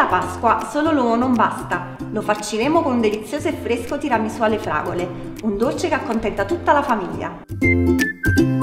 la Pasqua solo l'uovo non basta, lo farciremo con un delizioso e fresco tiramisù alle fragole, un dolce che accontenta tutta la famiglia.